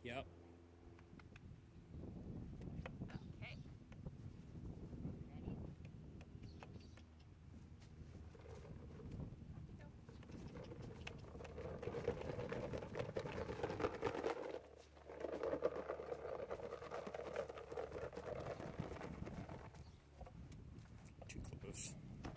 Yep. Okay. Ready? Too close.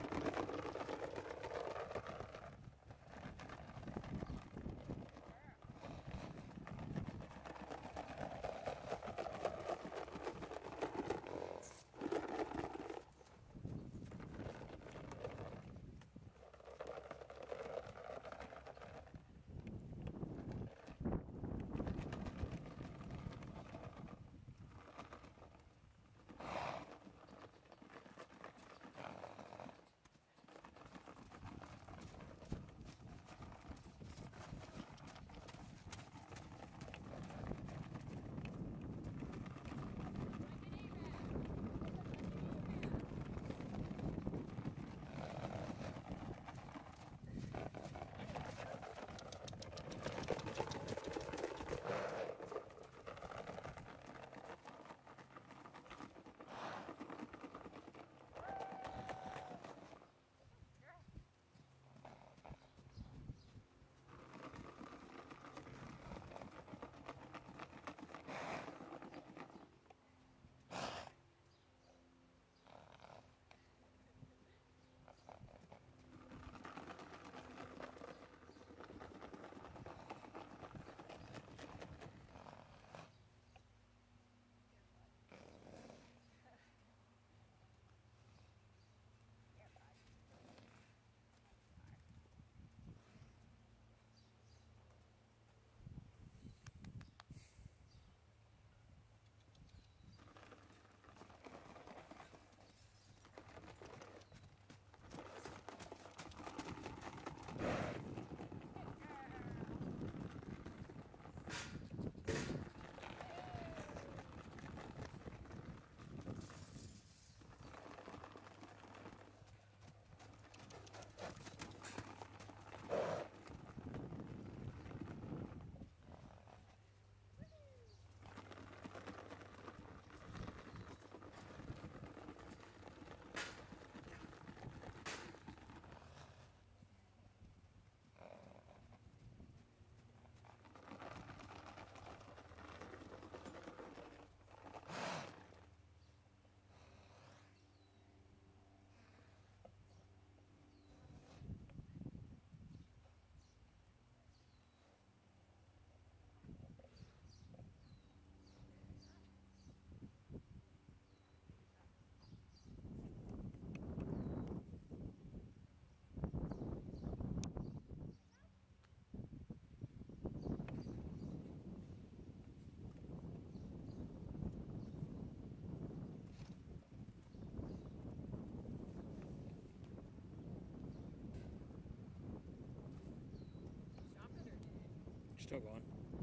Still going.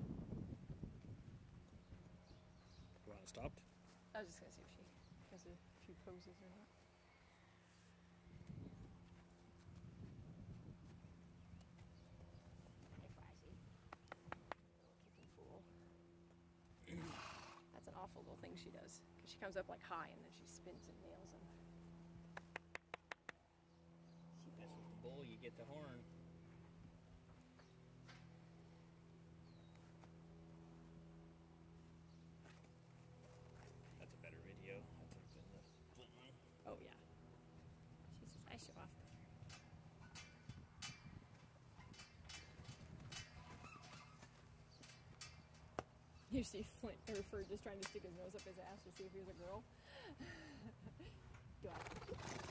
You want it stopped? I was just gonna see if she has a few poses or not. Hey, Flashy. Little kicking fool. That's an awful little thing she does. Because she comes up like high and then she spins and nails him. She mess with the bull, you get the horn. That's a better video, I think, than the flint one. Oh, yeah. She says, I show off better. You see Flint Hereford just trying to stick his nose up his ass to see if he was a girl. Do I?